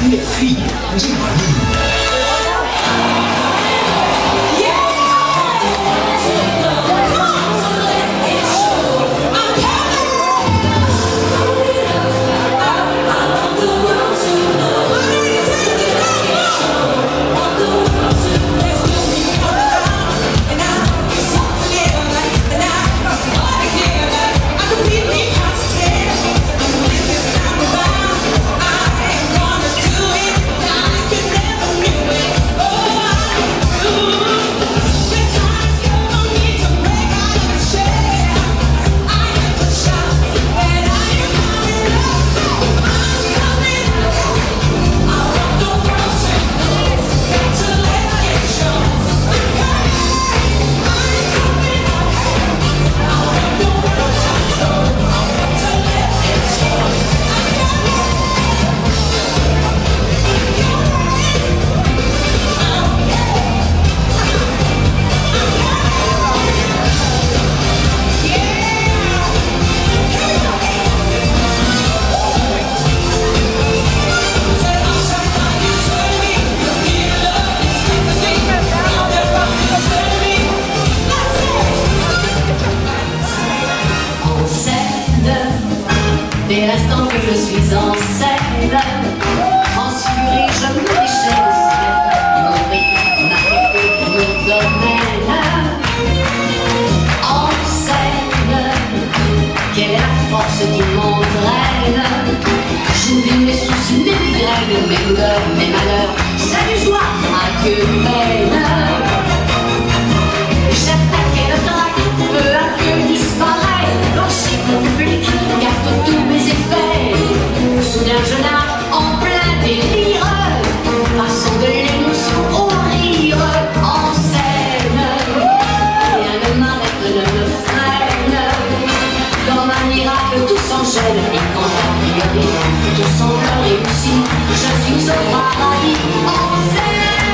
les filles, dis-moi. Dès l'instant que je suis en scène, transfiguré, je me déchaîne au ciel. Mon rythme m'arrive mon domaine. En scène, quelle est la force qui m'entraîne? J'oublie mes soucis, mes migraines, mes douleurs, mes malheurs. Salut joie, à que peine. J'attaquais le trac, peu à peu disparaît. L'enchaîne mon public, garde tous mes effets. Soudain je nage en plein délire, passant de l'émotion au rire. En scène, rien ne m'arrête, ne me freine. Dans ma miracle tout s'enchaîne, et quand a priori tout semble réussi, je suis au paradis. En scène.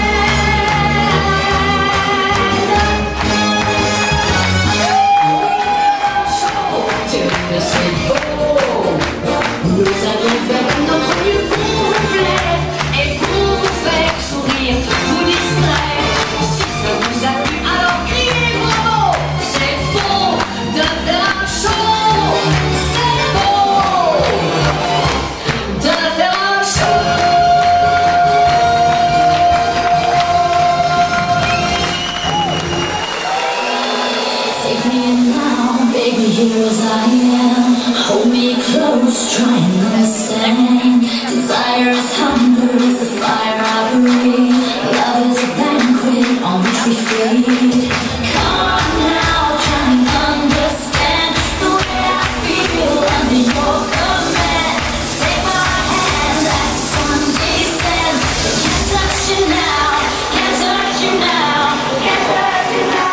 C'est beau, nous allons faire notre mieux pour vous plaire et pour vous faire sourire, vous distraire. Si ça vous a plu, alors criez bravo. C'est beau de faire un show, c'est beau de faire un show. Take me now, baby, here as I am. Hold me close, try and understand. Desire is hunger, is the fire I breathe. Love is a banquet on which we feed. Come on now, try and understand the way I feel under your command. Take my hand as the sun descends. Can't touch you now, can't touch you now, can't touch you now.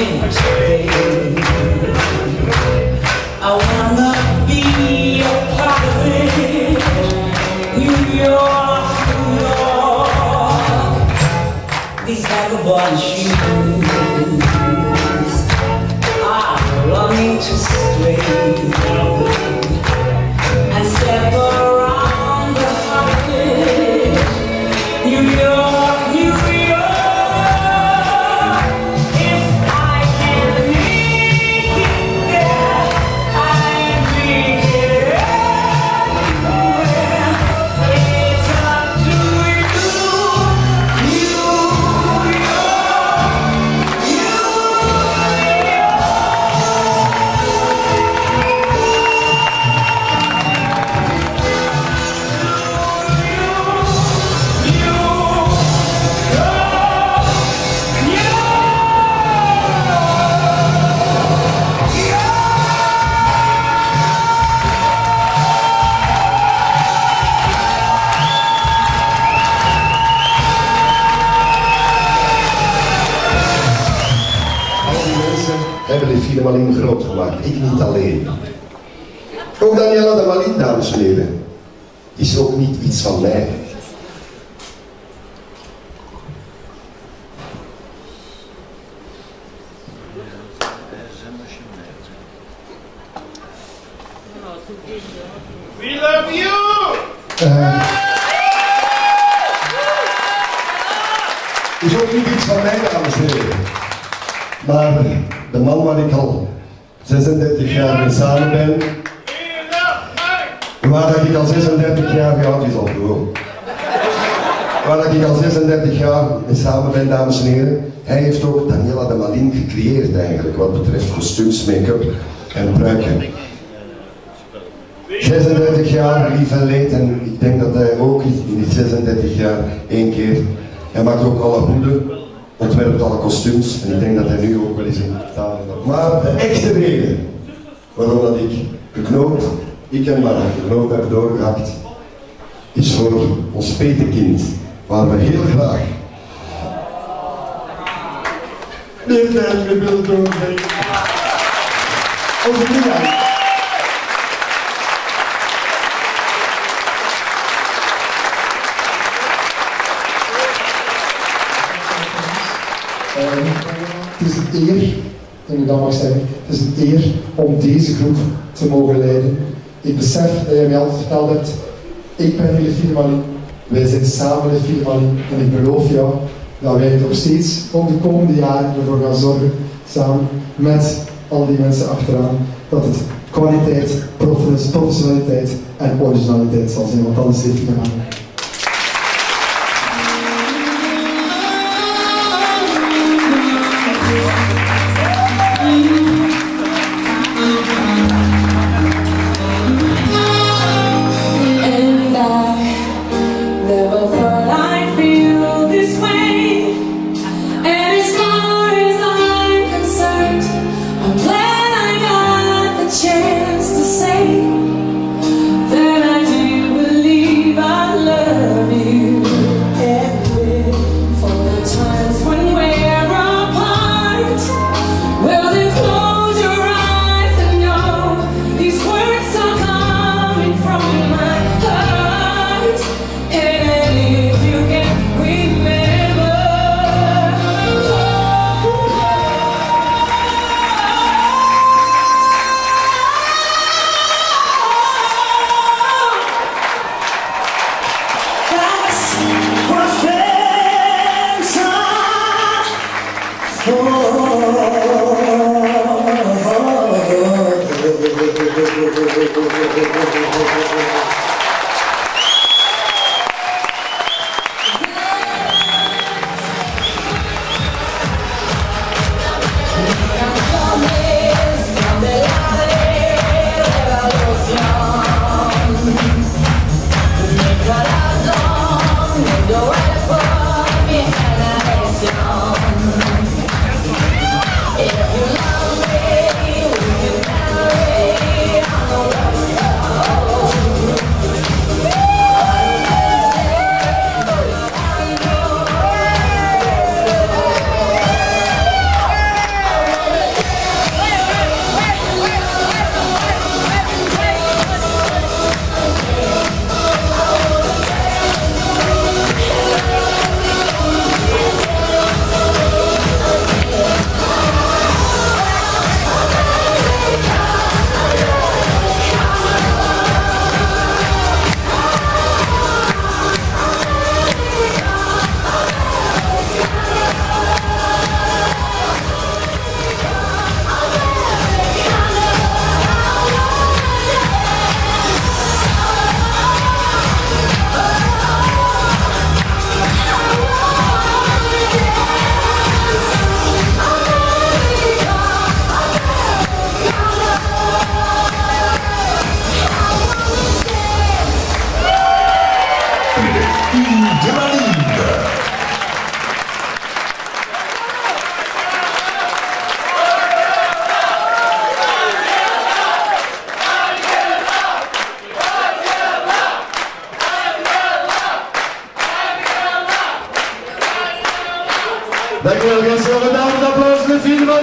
it today. I wanna be a part of it. New York, New York. These vagabond shoes are longing to stray and step around the highway. New York, New York. If I can make it there, I'd be here anywhere. It's up to you, New York, New hebben de Philharmonie groot gemaakt, ik niet alleen. Ook Daniela de Malin, dames en heren, is ook niet iets van mij. We love you! Is ook niet iets van mij, dames en heren. Maar de man waar ik al 36 jaar mee samen ben, waar dat ik al 36 jaar, ja, het is al gewoon. Waar dat ik al 36 jaar mee samen ben, dames en heren, hij heeft ook Daniela de Malin gecreëerd eigenlijk, wat betreft kostuums, make-up en pruiken. 36 jaar lief en leed en ik denk dat hij ook in die 36 jaar één keer, hij maakt ook alle hoeden, ontwerpt alle kostuums en ik denk dat hij nu ook wel eens in taal heeft. Maar de echte reden waarom dat ik en Mara geknoopd heb doorgehakt, is voor ons petekind, waar we heel graag meer tijd mee willen doorbrengen. Onze Mira. Het is een eer, en ik dat mag zeggen, het is een eer om deze groep te mogen leiden. Ik besef dat jij mij altijd verteld hebt, ik ben jullie Philharmonie, wij zijn samen de Philharmonie en ik beloof jou dat wij nog steeds ook de komende jaren ervoor gaan zorgen, samen met al die mensen achteraan, dat het kwaliteit, professionaliteit en originaliteit zal zijn, want dat is de Philharmonie. Chance to say that I do believe I love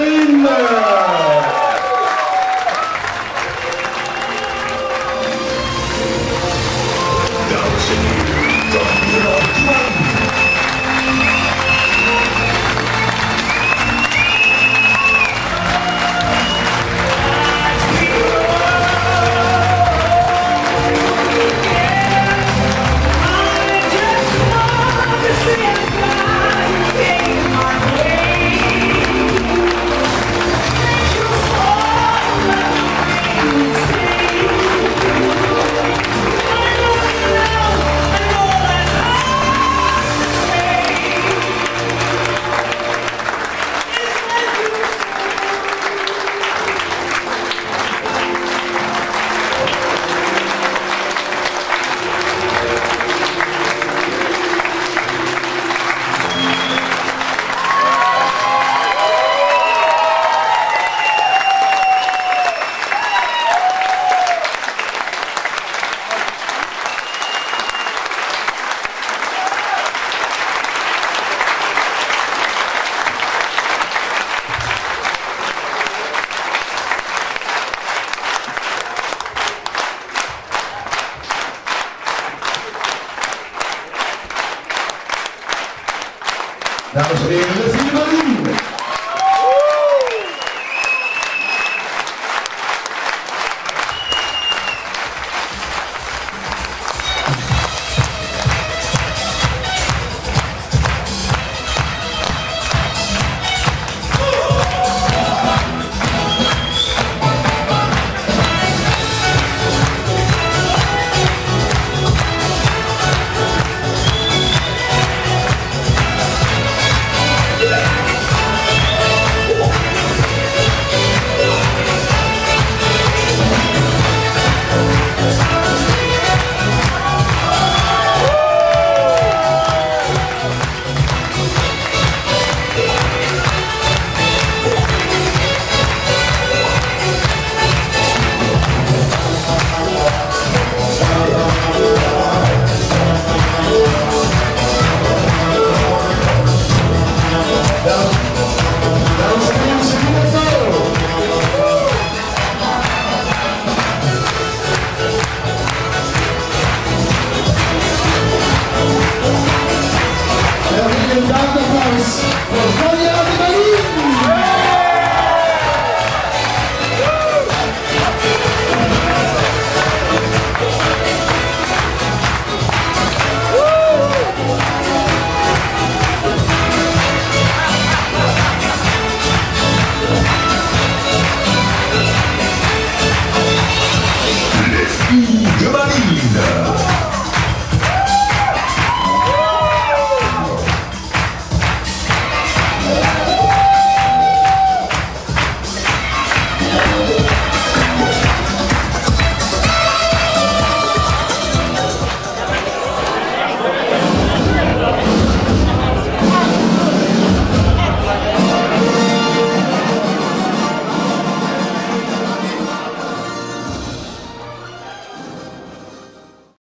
Evelien. Dames en heren.